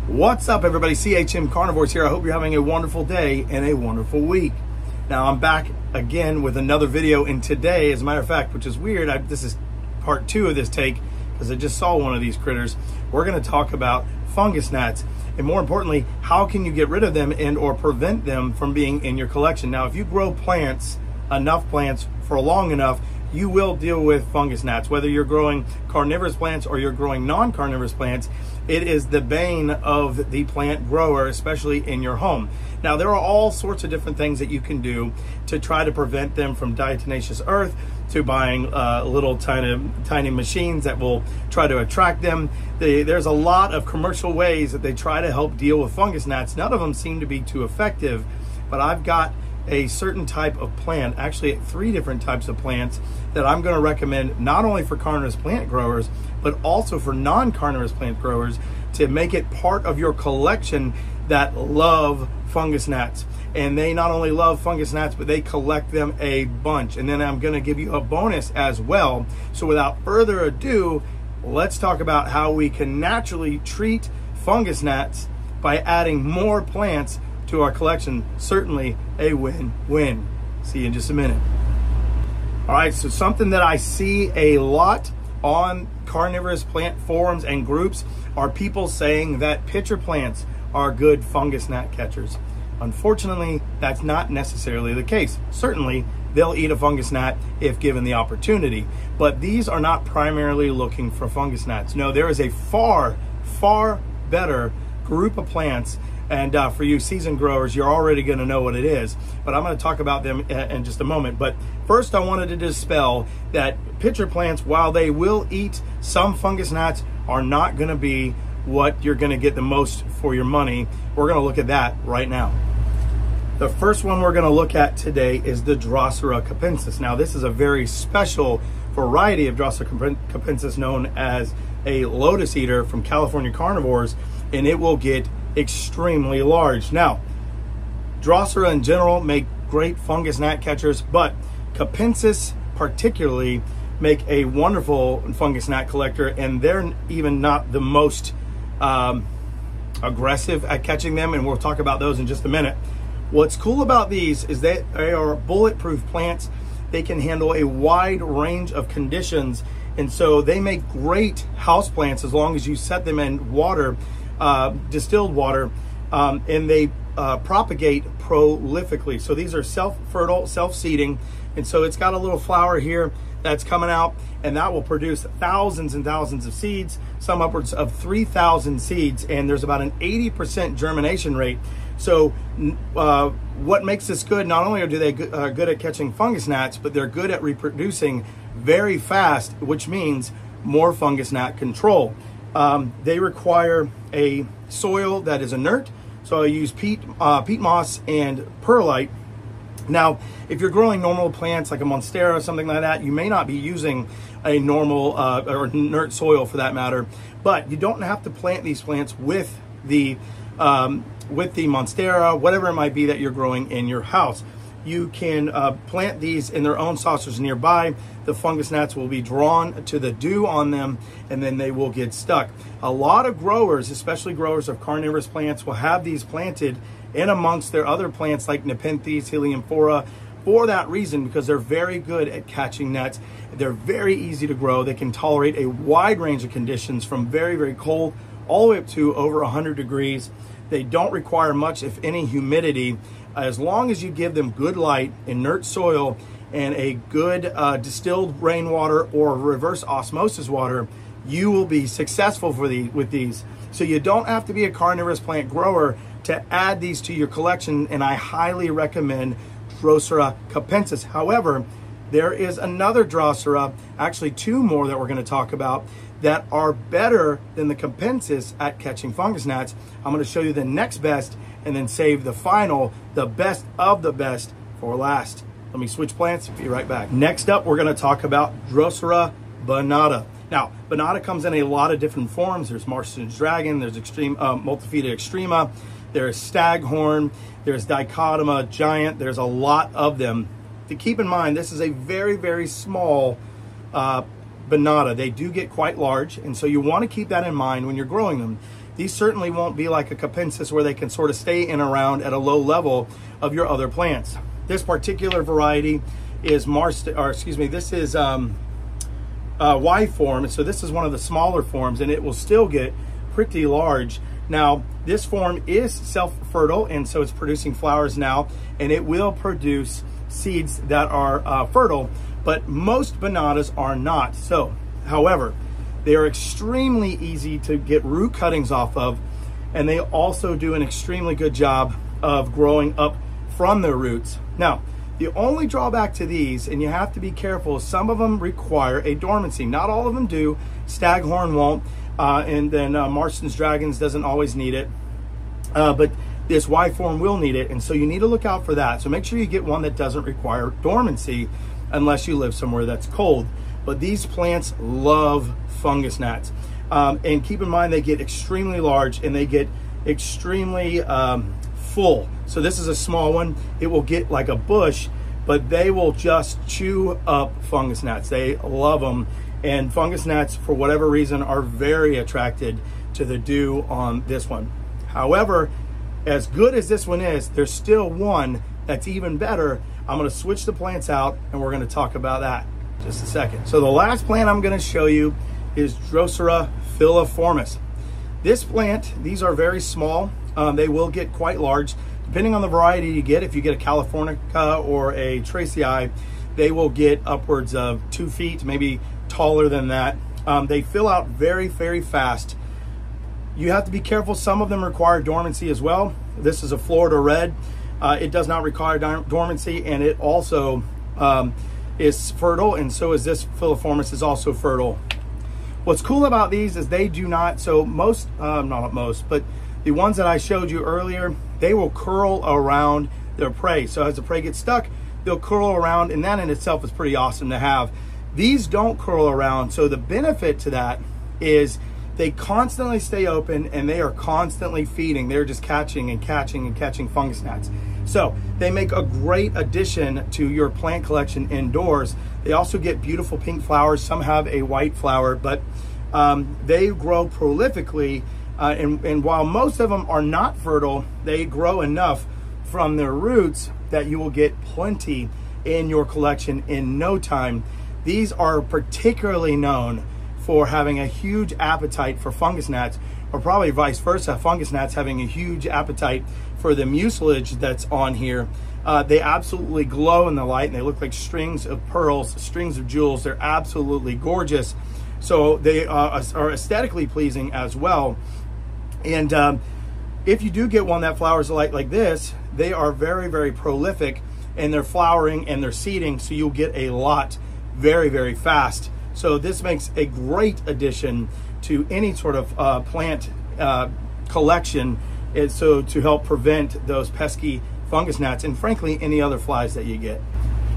What's up, everybody? CHM Carnivorous here. I hope you're having a wonderful day and a wonderful week. Now, I'm back again with another video, and today, as a matter of fact, which is weird, this is part 2 of this take because I just saw one of these critters. We're going to talk about fungus gnats, and more importantly, how can you get rid of them and or prevent them from being in your collection. Now, if you grow plants, enough plants for long enough, you will deal with fungus gnats. Whether you're growing carnivorous plants or you're growing non-carnivorous plants, it is the bane of the plant grower, especially in your home. Now, there are all sorts of different things that you can do to try to prevent them from diatomaceous earth, to buying little tiny machines that will try to attract them. There's a lot of commercial ways that they try to help deal with fungus gnats. None of them seem to be too effective, but I've got a certain type of plant, actually 3 different types of plants, that I'm going to recommend not only for carnivorous plant growers, but also for non-carnivorous plant growers, to make it part of your collection that love fungus gnats. And they not only love fungus gnats, but they collect them a bunch. And then I'm going to give you a bonus as well. So without further ado, let's talk about how we can naturally treat fungus gnats by adding more plants to our collection. Certainly a win-win. See you in just a minute. All right, so something that I see a lot on carnivorous plant forums and groups are people saying that pitcher plants are good fungus gnat catchers. Unfortunately, that's not necessarily the case. Certainly, they'll eat a fungus gnat if given the opportunity, but these are not primarily looking for fungus gnats. No, there is a far better group of plants. And for you seasoned growers, you're already going to know what it is, but I'm going to talk about them in just a moment. But first, I wanted to dispel that pitcher plants, while they will eat some fungus gnats, are not going to be what you're going to get the most for your money. We're going to look at that right now. The first one we're going to look at today is the Dracaena Capensis. Now, this is a very special variety of Dracaena Capensis known as a Lotus eater from California carnivores, and it will get extremely large. Now, Drosera in general make great fungus gnat catchers, but Capensis particularly make a wonderful fungus gnat collector, and they're even not the most aggressive at catching them, and we'll talk about those in just a minute. What's cool about these is that they are bulletproof plants. They can handle a wide range of conditions, and so they make great houseplants as long as you set them in water, distilled water, and they propagate prolifically. So these are self-fertile, self-seeding, and so it's got a little flower here that's coming out, and that will produce thousands and thousands of seeds, some upwards of 3,000 seeds, and there's about an 80% germination rate. So what makes this good, not only are they good at catching fungus gnats, but they're good at reproducing very fast, which means more fungus gnat control. They require a soil that is inert, so I use peat moss and perlite. Now, if you're growing normal plants like a monstera or something like that, you may not be using a normal or inert soil for that matter, but you don't have to plant these plants with the monstera, whatever it might be that you're growing in your house. You can plant these in their own saucers nearby. The fungus gnats will be drawn to the dew on them, and then they will get stuck. A lot of growers, especially growers of carnivorous plants, will have these planted in amongst their other plants like Nepenthes, Helianthera, for that reason, because they're very good at catching gnats. They're very easy to grow. They can tolerate a wide range of conditions from very cold all the way up to over 100 degrees. They don't require much, if any, humidity. As long as you give them good light, inert soil, and a good distilled rainwater or reverse osmosis water, you will be successful with these. So you don't have to be a carnivorous plant grower to add these to your collection, and I highly recommend Dracaena Capensis. However, there is another Drosera, actually 2 more that we're going to talk about, that are better than the Capensis at catching fungus gnats. I'm going to show you the next best, and then save the final, the best of the best, for last. Let me switch plants, be right back. Next up, we're going to talk about Drosera bainata. Now, bainata comes in a lot of different forms. There's Marston's Dragon, there's Multifida extrema, there's Staghorn, there's Dichot Giant. There's a lot of them. To keep in mind, this is a very small bainata. They do get quite large, and so you want to keep that in mind when you're growing them. these certainly won't be like a Capensis where they can sort of stay in around at a low level of your other plants. This particular variety is this is Y form, so this is one of the smaller forms, and it will still get pretty large. Now, this form is self-fertile, and so it's producing flowers now, and it will produce seeds that are fertile, but most Bonatas are not. So, however, they are extremely easy to get root cuttings off of, and they also do an extremely good job of growing up from their roots. Now, the only drawback to these, and you have to be careful, some of them require a dormancy. Not all of them do. Staghorn won't, and then Marston's Dragons doesn't always need it, but this Y form will need it, and so you need to look out for that. So make sure you get one that doesn't require dormancy unless you live somewhere that's cold. But these plants love fungus gnats. And keep in mind, they get extremely large and they get extremely full. So this is a small one. It will get like a bush, but they will just chew up fungus gnats. They love them. And fungus gnats, for whatever reason, are very attracted to the dew on this one. However, as good as this one is, there's still one that's even better. I'm going to switch the plants out and we're going to talk about that in just a second. So the last plant I'm going to show you is Dracaena Philforis. This plant, these are very small. They will get quite large. Depending on the variety you get, if you get a Californica or a Tracei, they will get upwards of 2 feet, maybe taller than that. They fill out very, very fast. You have to be careful. Some of them require dormancy as well. This is a Florida Red. It does not require dormancy, and it also is fertile, and so is this Philforis is also fertile. What's cool about these is they do not, so most, not most, but the ones that I showed you earlier, they will curl around their prey. So as the prey gets stuck, they'll curl around, and that in itself is pretty awesome to have. These don't curl around, so the benefit to that is they constantly stay open and they are constantly feeding. They're just catching and catching and catching fungus gnats. So they make a great addition to your plant collection indoors. They also get beautiful pink flowers. Some have a white flower, but they grow prolifically. And while most of them are not fertile, they grow enough from their roots that you will get plenty in your collection in no time. These are particularly known for having a huge appetite for fungus gnats, or probably vice versa, fungus gnats having a huge appetite for the mucilage that's on here. They absolutely glow in the light, and they look like strings of pearls, strings of jewels. They're absolutely gorgeous. So they are aesthetically pleasing as well. And if you do get one that flowers like this, they are very, very prolific, and they're flowering and they're seeding, so you'll get a lot very, very fast. So this makes a great addition to any sort of plant collection, and so to help prevent those pesky fungus gnats and frankly any other flies that you get.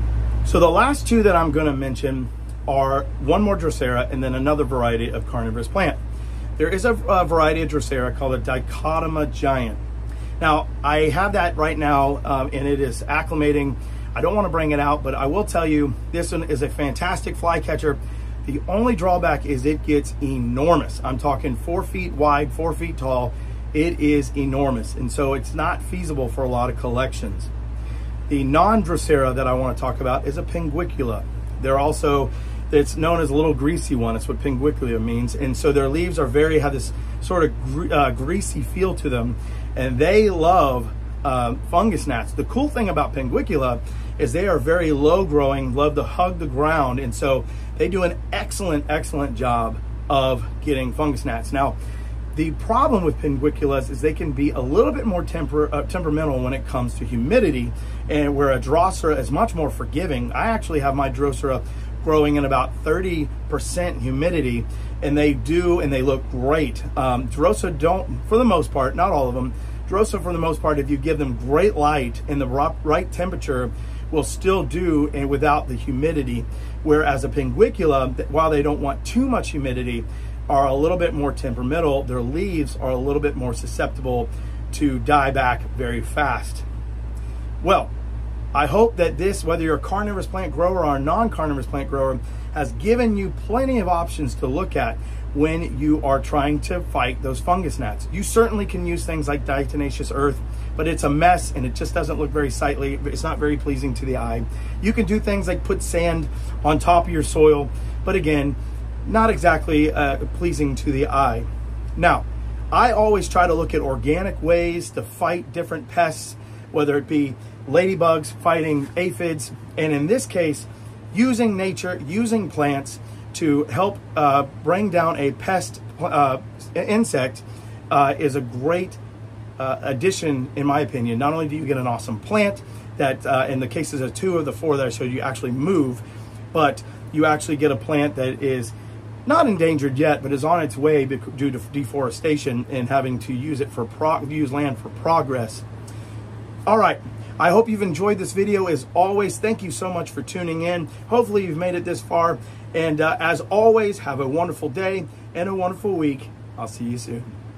So the last two that I'm going to mention are one more Drosera and then another variety of carnivorous plant. There is a variety of Drosera called a Dichot Giant. Now I have that right now and it is acclimating. I don't want to bring it out, but I will tell you this one is a fantastic fly catcher. The only drawback is it gets enormous. I'm talking 4 feet wide, 4 feet tall. It is enormous, and so it's not feasible for a lot of collections. The non-Drosera that I want to talk about is a Pinguicula. They're also, it's known as a little greasy one. It's what Pinguicula means, and so their leaves are have this sort of greasy feel to them, and they love fungus gnats. The cool thing about Pinguicula is they are very low growing, love to hug the ground, and so they do an excellent job of getting fungus gnats. Now, the problem with Pinguiculas is they can be a little bit more temperamental when it comes to humidity, and where a Drosera is much more forgiving. I actually have my Drosera growing in about 30% humidity, and they look great. Drosera don't, for the most part, not all of them, Drosera for the most part, if you give them great light and the right temperature, will still do and without the humidity. Whereas a Pinguicula, while they don't want too much humidity, are a little bit more temperamental. Their leaves are a little bit more susceptible to die back very fast. Well, I hope that this, whether you're a carnivorous plant grower or a non-carnivorous plant grower, has given you plenty of options to look at when you are trying to fight those fungus gnats. You certainly can use things like diatomaceous earth, but it's a mess and it just doesn't look very sightly. It's not very pleasing to the eye. You can do things like put sand on top of your soil, but again, not exactly pleasing to the eye. Now, I always try to look at organic ways to fight different pests, whether it be ladybugs fighting aphids, and in this case, using nature, using plants to help bring down a pest insect is a great addition, in my opinion. Not only do you get an awesome plant that, in the cases of 2 of the 4 that I showed you, actually move, but you actually get a plant that is not endangered yet, but is on its way due to deforestation and having to use it for use land for progress. All right. I hope you've enjoyed this video. As always, thank you so much for tuning in. Hopefully you've made it this far. And as always, have a wonderful day and a wonderful week. I'll see you soon.